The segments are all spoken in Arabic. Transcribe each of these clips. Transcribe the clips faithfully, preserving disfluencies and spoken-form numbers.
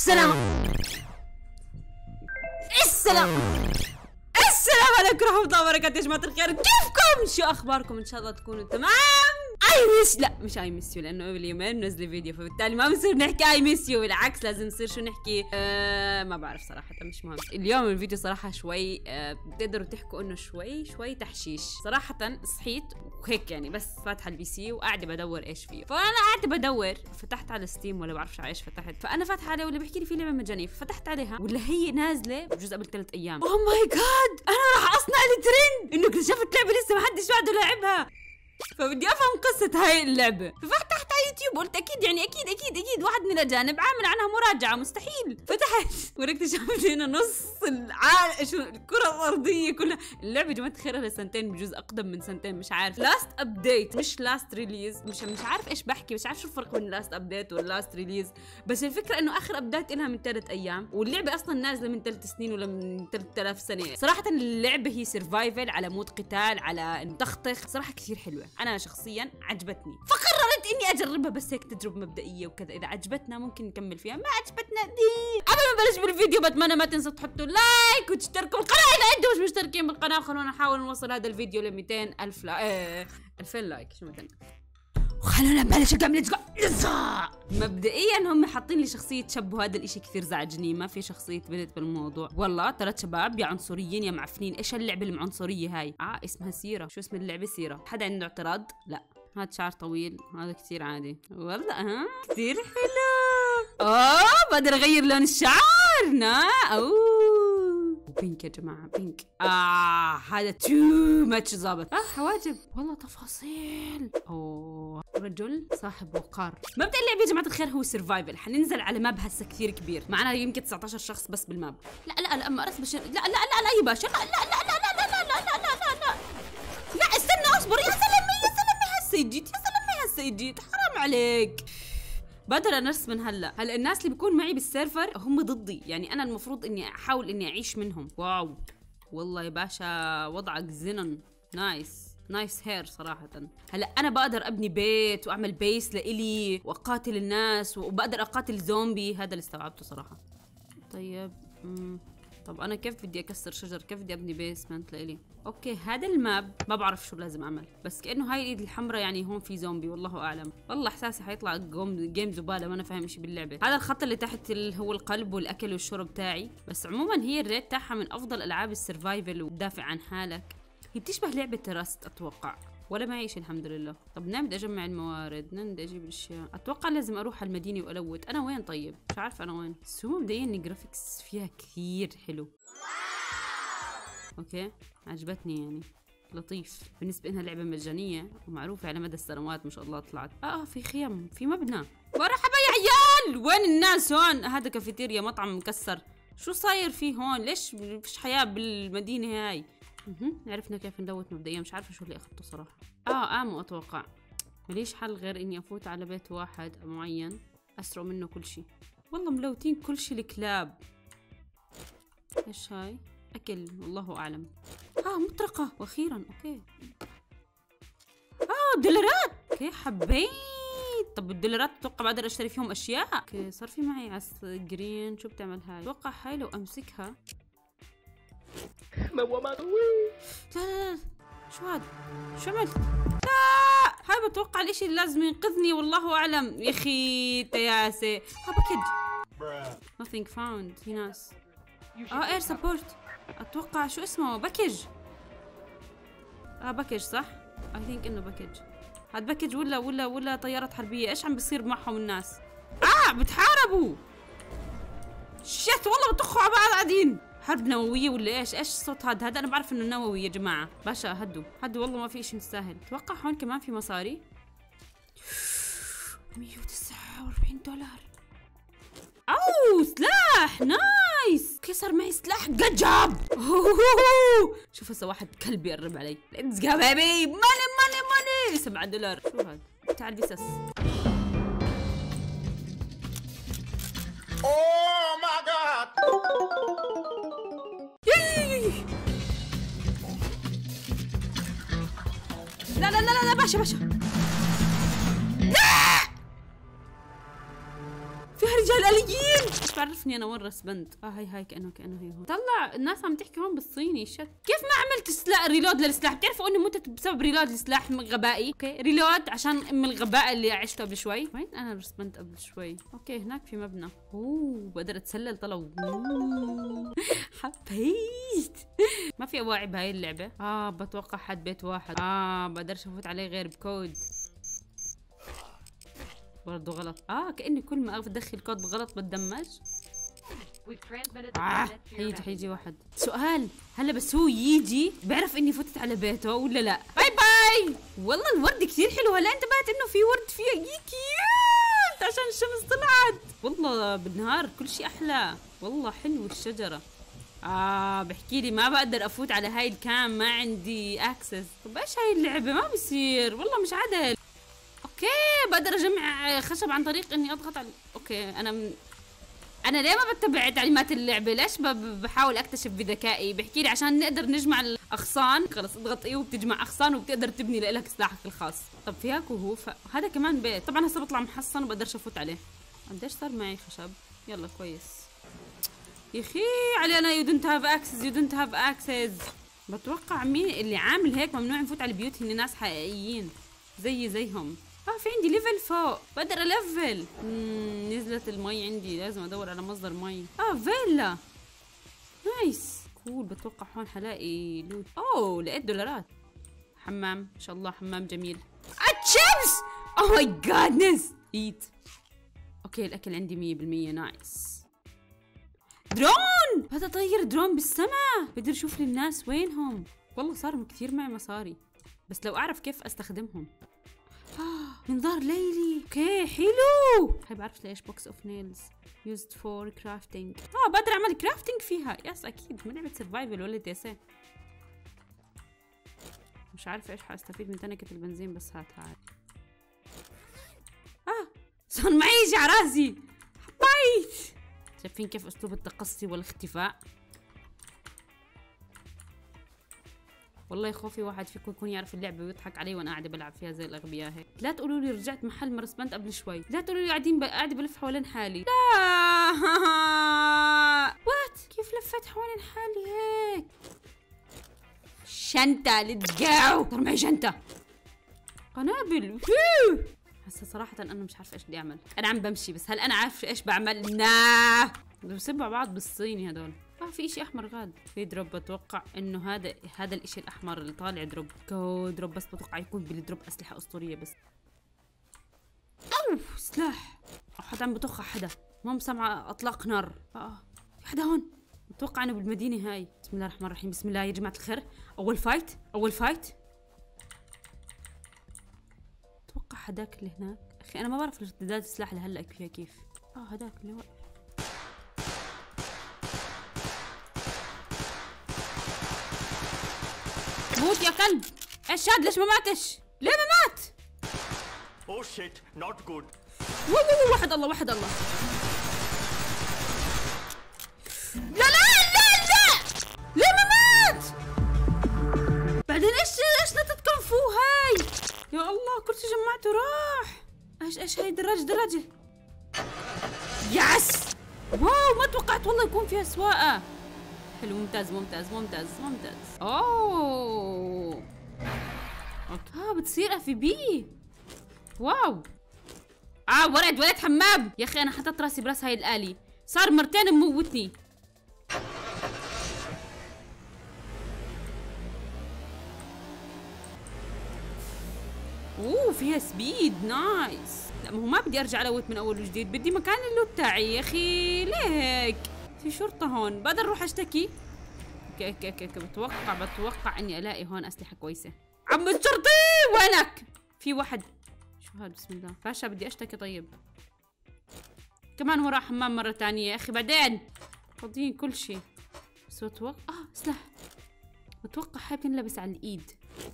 السلام السلام السلام عليكم ورحمة الله وبركاته يا جماعة الخير، كيفكم؟ شو أخباركم؟ إن شاء الله تكونوا تمام. اي ميس لا مش اي ميس يو، لانه قبل يومين منزله فيديو، فبالتالي ما بنصير نحكي اي ميس يو، بالعكس لازم نصير شو نحكي. آه ما بعرف صراحه، مش مهم. اليوم الفيديو صراحه شوي آه بتقدروا تحكوا انه شوي شوي تحشيش. صراحه صحيت وهيك يعني، بس فاتحه البي سي وقاعده بدور ايش فيه، فانا قاعده بدور فتحت على ستيم ولا بعرفش على ايش فتحت، فانا فاتحه عليه ولا بحكي لي في لعبه مجانيه، ففتحت عليها ولا هي نازله بجوز قبل ثلاث ايام. اوه ماي جاد، انا راح اصنع الترند انه اكتشفت لعبه لسه ما حدش بعده لاعبها، فبدي افهم قصة هاي اللعبة. ففتحت على يوتيوب قلت اكيد يعني اكيد اكيد اكيد واحد من الاجانب عامل عنها مراجعة، مستحيل. فتحت واكتشفت هنا نص العالم، شو الكرة الارضية كلها. اللعبة يا جماعة الخير لها سنتين بجوز، اقدم من سنتين، مش عارف. لاست ابديت مش لاست ريليز، مش مش عارف ايش بحكي، مش عارف شو الفرق بين لاست ابديت واللاست ريليز، بس الفكرة انه اخر ابديت لها من ثلاث ايام، واللعبة اصلا نازلة من ثلاث سنين ولا من ثلاث آلاف سنة. صراحة اللعبة هي سرفايفل على مود قتال على طخطخ، صراحة كثير حلوة. انا شخصيا عجبتني، فقررت اني اجربها بس هيك تجربه مبدئيه وكذا، اذا عجبتنا ممكن نكمل فيها، ما عجبتنا دي. قبل ما نبلش بالفيديو بتمنى ما تنسوا تحطوا لايك وتشتركوا بالقناه اذا انتم مش مشتركين بالقناه. خلونا نحاول نوصل هذا الفيديو ل مئتين ألف لايك، ايه ألفين لايك شو مثلا، وخلونا نبلش نكمل. مبدئيا هم حاطين لي شخصيه شاب، وهذا الاشي كثير زعجني. ما في شخصيه بنت بالموضوع، والله ثلاث شباب يا عنصريين يا معفنين. ايش اللعبه المعنصريه هاي؟ اه اسمها سيره. شو اسم اللعبه؟ سيره. حدا عنده اعتراض؟ لا. هذا شعر طويل، هذا كثير عادي والله. ها كثير حلو. اوه بقدر اغير لون الشعر. نا اوه بينك يا جماعه، بينك. اه هذا تو ماتش ظابط. اه حواجب والله، تفاصيل. اوه رجل صاحب وقار. مبدأ اللعبه يا جماعه الخير هو سرفايفل. حننزل على ماب هسه كثير كبير، معنا يمكن تسعة عشر شخص بس بالماب. لا لا لا ما بشر. لا لا لا لا يا باشا، لا لا لا لا لا لا لا لا لا لا لا استنى اصبر. يا سلامي يا سلامي هسه جيت، يا سلامي هسه جيت، حرام عليك. بقدر انرس من هلا. هلا الناس اللي بيكون معي بالسيرفر هم ضدي، يعني انا المفروض اني احاول اني اعيش منهم. واو والله يا باشا وضعك زنن. نايس نايس هير صراحة. هلا أنا بقدر أبني بيت وأعمل بيس لإلي وأقاتل الناس، وبقدر أقاتل زومبي. هذا اللي استوعبته صراحة. طيب مم. طب أنا كيف بدي أكسر شجر؟ كيف بدي أبني بيسمنت لإلي؟ أوكي هذا الماب ما بعرف شو لازم أعمل، بس كأنه هاي الإيد الحمراء يعني هون في زومبي، والله أعلم. والله إحساسي حيطلع جيم زبالة وأنا فاهم إشي باللعبة. هذا الخط اللي تحت اللي هو القلب والأكل والشرب تاعي، بس عموما هي الريت تاعها من أفضل ألعاب السرفايفل وتدافع عن حالك. هي بتشبه لعبة تراست أتوقع، ولا معيش الحمد لله. طب نام بدي أجمع الموارد، نام بدي أجيب الأشياء. أتوقع لازم أروح على المدينة وألوت. أنا وين طيب؟ مش عارفة أنا وين، بس هو مبدئيا الجرافيكس فيها كثير حلو. أوكي عجبتني يعني، لطيف بالنسبة إنها لعبة مجانية ومعروفة على مدى السنوات ما شاء الله طلعت. آه في خيم، في مبنى. مرحبا يا عيال، وين الناس هون؟ هذا كافيتيريا مطعم مكسر. شو صاير فيه هون؟ ليش فيش حياة بالمدينة هاي؟ اها عرفنا كيف ندوت مبدئيا. مش عارفه شو اللي اخذته صراحه. اه امو اتوقع. ماليش حل غير اني افوت على بيت واحد معين اسرق منه كل شيء. والله ملوتين كل شيء الكلاب. ايش هاي؟ اكل والله اعلم. اه مطرقه واخيرا. اوكي اه دولارات. اوكي حبيت. طب الدولارات اتوقع بقدر اشتري فيهم اشياء. اوكي صار في معي عس جرين. شو بتعمل هاي؟ اتوقع هاي لو امسكها. لا لا لا شو هذا؟ شو عملت؟ لا هاي بتوقع الاشي اللي لازم ينقذني، والله اعلم. يا اخي تياسه. ها باكج. nothing found. في ناس. اه اير سبورت اتوقع. شو اسمه؟ باكج. اه باكج صح؟ اي ثينك انه باكج. هاد باكج ولا ولا ولا طيارات حربيه؟ ايش عم بصير معهم الناس؟ اه بتحاربوا. شت والله بتخوا على بعض قاعدين. حرب نووية ولا ايش؟ ايش الصوت هذا؟ هذا انا بعرف انه نووي يا جماعة. باشا هدوا هدوا والله ما في اشي مستاهل. اتوقع هون كمان في مصاري. مية وتسعة وأربعين دولار. اوه سلاح نايس. كيف صار معي سلاح قجب. شوف هسه واحد كلب يقرب علي. ليتس جو بيبي. ماني ماني ماني. سبعة دولار. شو هذا؟ تعال بسس. اوه ماي جاد. لا لا لا لا باشا باشا. لا في رجال الاليين. مش بعرفني انا وين رسبنت. اه هاي هاي كانه كانه هي هون. طلع الناس عم تحكي هون بالصيني. شت كيف ما عملت سلاح ريلود للسلاح؟ بتعرفوا اني متت بسبب ريلود السلاح من غبائي. اوكي ريلود عشان من الغباء اللي عشته قبل شوي. وين انا رسبنت قبل شوي؟ اوكي هناك في مبنى. اوه بقدر اتسلل. طلعوا حبيت. ما في اواعي بهاي اللعبه. اه بتوقع حد بيت واحد. اه بقدرش افوت عليه غير بكود. برضه غلط. اه كأني كل ما بدخل كود غلط بتدمج. آه حيجي حيجي واحد. سؤال، هلا بس هو يجي بيعرف اني فتت على بيته ولا لا؟ باي باي. والله الورد كثير حلو. هلا انتبهت انه في ورد فيه كيوت عشان الشمس طلعت. والله بالنهار كل شيء احلى. والله حلو الشجرة. اه بحكي لي ما بقدر افوت على هاي الكام، ما عندي اكسس. طب ايش هاي اللعبة؟ ما بصير والله مش عدل. اوكي بقدر اجمع خشب عن طريق اني اضغط على اوكي. انا من... انا ليه ما بتبع تعليمات اللعبه؟ ليش ب... بحاول اكتشف بذكائي؟ بحكي لي عشان نقدر نجمع الاغصان. خلص اضغط ايه وبتجمع اغصان وبتقدر تبني لك سلاحك الخاص. طب فيها كهوف. هذا كمان بيت. طبعا هسه بطلع محصن وبقدرش افوت عليه. قديش صار معي خشب؟ يلا كويس. يا اخي علي انا يو دونت هاف اكسس يو دونت هاف اكسس. بتوقع مين اللي عامل هيك ممنوع نفوت على البيوت هن ناس حقيقيين زي زيهم. اه في عندي ليفل فوق بقدر الفل. اممم نزلت المي عندي، لازم ادور على مصدر مي. اه فيلا نايس كول. بتوقع هون حلاقي لوت. اوه لقيت دولارات. حمام ما شاء الله حمام جميل. الشيبس اوه ماي جادنس ايت. اوكي الاكل عندي مية بالمية نايس. درون هذا طير درون بالسما. بدي اشوف لي الناس وينهم. والله صار كثير معي مصاري بس لو اعرف كيف استخدمهم. آه منظار ليلي. اوكي حلو. هاي بعرف ليش بوكس اوف نيلز يوزد فور كرافتنج. اه بقدر اعمل كرافتنج فيها. يس اكيد ما لعبه سرفايفل ولا دي اس. مش عارفه ايش حاستفيد من تنكه البنزين بس هاتها عادي. اه صار معي شيء على راسي. حبيت. شايفين كيف اسلوب التقصي والاختفاء؟ والله خوفي واحد فيكم يكون يعرف اللعبه ويضحك علي وانا قاعده بلعب فيها زي الاغبياء هيك. لا تقولوا لي رجعت محل ما رسبنت قبل شوي. لا تقولوا لي قاعدين قاعده بلف حوالين حالي. لا وات كيف لفيت حوالين حالي هيك؟ شنطه ليتس جو. صار معي شنطه قنابل. هسه صراحه انا مش عارفه ايش بدي اعمل. انا عم بمشي بس هل انا عارفه ايش بعمل؟ نا بسبوا بعض بالصيني هدول. اه في اشي احمر غاد. في دروب. بتوقع انه هذا هذا الاشي الاحمر اللي طالع دروب. كو دروب بس بتوقع يكون بالدروب اسلحه اسطوريه بس. اوه سلاح. حدا عم بطخ حدا. ما سامعه اطلاق نار. اه في حدا هون. بتوقع انه بالمدينه هاي. بسم الله الرحمن الرحيم. بسم الله يا جماعه الخير. اول فايت اول فايت. اتوقع هداك اللي هناك. اخي انا ما بعرف ارتداد السلاح لهلا فيها كيف. اه هداك اللي واقف. موت يا كلب. ايش شاد ليش ما ماتش؟ ليه ما مات؟ اوه شيت نوت جود. وحد الله وحد الله. لا لا لا لا ليه ما مات؟ بعدين ايش ايش نطت كونفو هاي؟ يا الله كل شيء جمعته راح. ايش ايش هاي دراجة دراجة. يس واو ما توقعت والله يكون فيها سواقة. حلو ممتاز ممتاز ممتاز ممتاز. اوه اوكي اه بتصير اف بي. واو اه ولد ولد حمام. يا اخي انا حطيت راسي براس هاي الآلي صار مرتين مموتني. اوه فيها سبيد نايس. لا ما هو ما بدي ارجع الوت من اول وجديد. بدي مكان اللوت تاعي يا اخي. ليه هيك؟ في شرطة هون بقدر اروح اشتكي. اوكي اوكي اوكي بتوقع بتوقع اني الاقي هون اسلحة كويسة. عم الشرطي وينك؟ في واحد. شو هاد بسم الله. باشا بدي اشتكي. طيب كمان هو راح حمام مرة ثانية يا اخي. بعدين فاضيين كل شيء بس بتوقع اه سلاح. بتوقع هاي بتنلبس على الايد.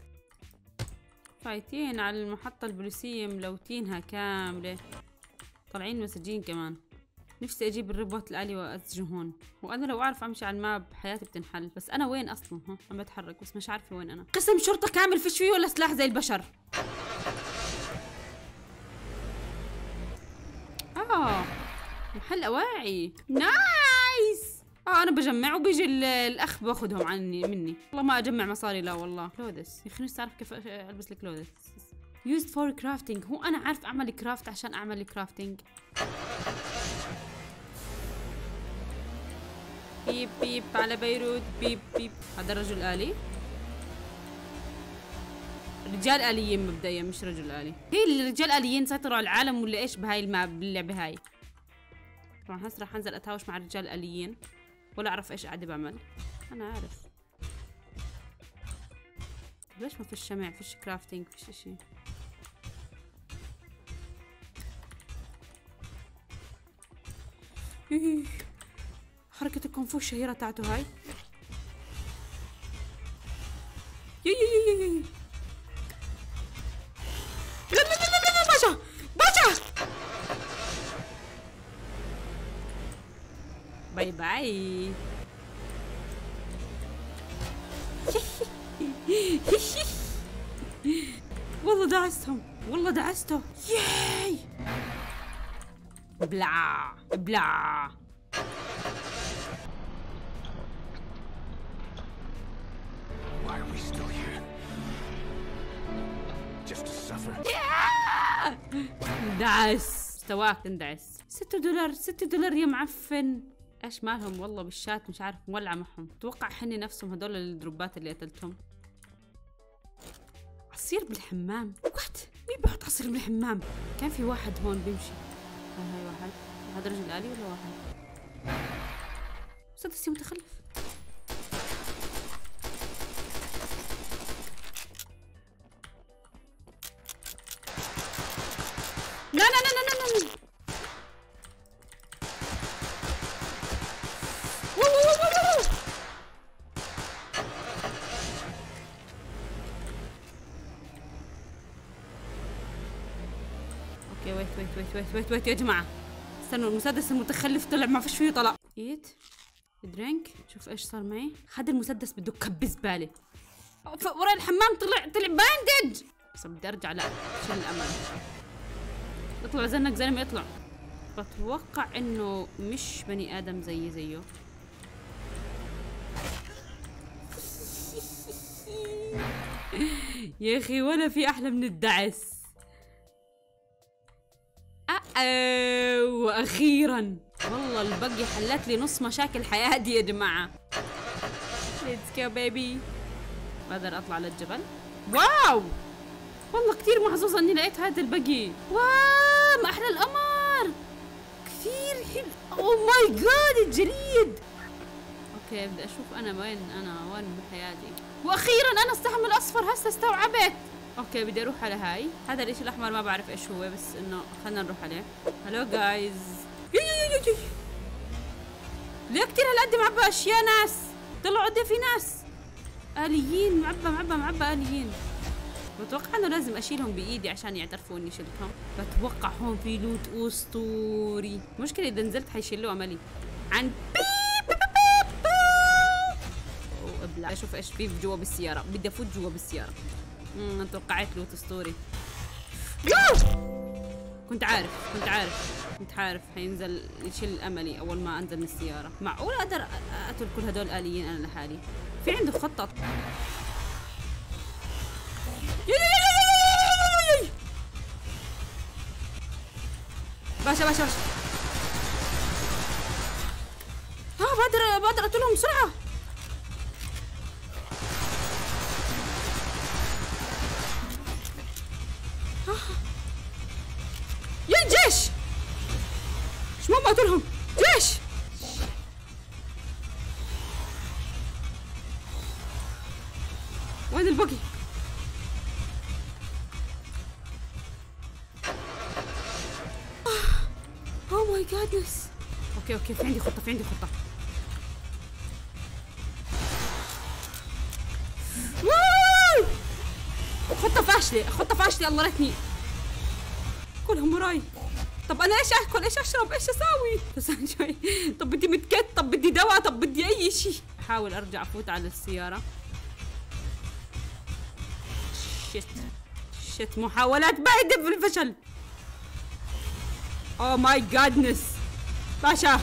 فايتين على المحطة البوليسية ملوتينها كاملة. طالعين مسجين كمان. نفسي اجيب الرباط الآلي واسجه هون. وانا لو اعرف امشي على الماب حياتي بتنحل. بس انا وين اصلا؟ ها عم بتحرك بس مش عارفة وين انا. قسم شرطة كامل فيش فيه ولا سلاح زي البشر. اه محل اواعي. نايس. اه انا بجمع وبيجي الاخ باخذهم عني مني. والله ما اجمع مصاري لا والله. كلودس يا اخي نفسي اعرف كيف البس الكلودس. used for crafting. هو انا عارف اعمل كرافت عشان اعمل كرافتنج. بيب بيب على بيروت. بيب بيب. هذا رجل آلي. رجال آليين مبدئيا مش رجل آلي. هي الرجال آليين سيطروا على العالم ولا ايش بهاي الماب باللعبة هاي؟ طبعا هسه راح انزل اتهاوش مع الرجال الآليين ولا اعرف ايش قاعدة بعمل. انا عارف. ليش ما فيش شمع؟ فيش كرافتنج؟ فيش اشي. حركة الكونفو الشهيرة تاعته هاي. يي يي يي يي. لا لا لا لا لا باشا باشا. باي باي. والله دعستهم والله دعسته. ياي بلا بلا. Why are we still here? Just to suffer. دعس. مستواك تندعس. ستة دولار ستة دولار يا معفن. ايش مالهم والله بالشات مش عارف مولعة معهم. اتوقع حني نفسهم هدول الدروبات اللي قتلتهم. عصير بالحمام. وات مين بحط عصير بالحمام؟ كان في واحد هون بيمشي. هاي هاي واحد. هذا رجل آلي ولا واحد؟ مسدس يا متخلف. لا لا لا لا لا لا. اوكي ويت ويت ويت ويت ويت ويت يا جماعة استنوا. المسدس المتخلف طلع ما فيش فيه طلع. ايت درينك. شوف ايش صار معي. هذا المسدس بده كب زبالة. ورا الحمام طلع طلع باندج. بس بدي ارجع. لا شيل الامل. اطلع زنك زي ما يطلع. بتوقع انه مش بني ادم زي زيه. يا اخي ولا في احلى من الدعس. أه واخيرا والله البقي حلت لي نص مشاكل حياتي يا جماعه. ليتس جو بيبي. بقدر اطلع للجبل. واو والله كثير محظوظه اني لقيت هذا البقي. واو ما احلى القمر. كثير حلو. اوه ماي جاد الجليد. اوكي بدي اشوف انا وين انا وين بحياتي. واخيرا انا السهم الاصفر هسه استوعبت. اوكي بدي اروح على هاي. هذا الاشي الاحمر ما بعرف ايش هو بس انه خلينا نروح عليه. هلو جايز. ليه كثير هالقد معبى اشياء ناس؟ طلعوا قد في ناس آليين. معبى معبى معبى آليين. بتوقع انه لازم اشيلهم بايدي عشان يعترفوا اني شلتهم. بتوقع هون في لوت اسطوري. مشكلة اذا نزلت حيشيلوا عملي عن بيب بيب بيب. اوه ابلع. اشوف ايش في جوا بالسيارة. بدي افوت جوا بالسيارة. امم توقعت لوت اسطوري. كنت عارف كنت عارف كنت عارف حينزل يشيل املي اول ما انزل من السيارة. معقول اقدر اقتل كل هدول آليين انا لحالي؟ في عنده خطط. باشا باشا باشا. اه بقدر بقدر اقتلهم بسرعة. يا الجيش ايش ما بقتلهم. جيش وين البقي؟ اوه ماي جادنس. اوكي اوكي في عندي خطة في عندي خطة. خطة فاشلة خطة فاشلة. الله ريتني كلهم وراي. طب انا ايش اكل ايش اشرب ايش اسوي؟ بس شوي. طب بدي متكت طب بدي دواء طب بدي اي شيء. احاول ارجع افوت على السيارة. شت شت محاولات باهتة بالفشل. اوه ماي جادنس. باشا.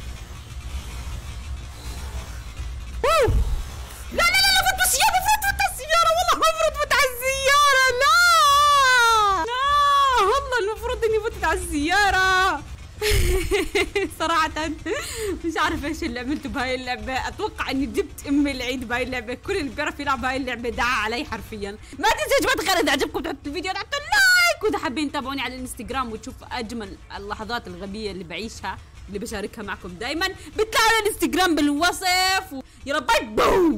أوه. لا لا لا فوت بالسيارة، فوت فوت على السيارة، والله المفروض فوت على السيارة. لا لا والله المفروض اني فتت على السيارة. صراحة مش عارفة ايش اللي عملته بهاي اللعبة. اتوقع اني جبت امي العيد بهاي اللعبة. كل اللي بيعرف يلعب هاي اللعبة دعا علي حرفيا. ما تنسوا يا جماعة الخير اذا عجبكم تحطوا الفيديو تحطوا اللايك، واذا حابين تتابعوني على الانستغرام وتشوفوا اجمل اللحظات الغبية اللي بعيشها اللي بشاركها معكم دايما بتلاقوا على الانستغرام بالوصف. يلا باي باي.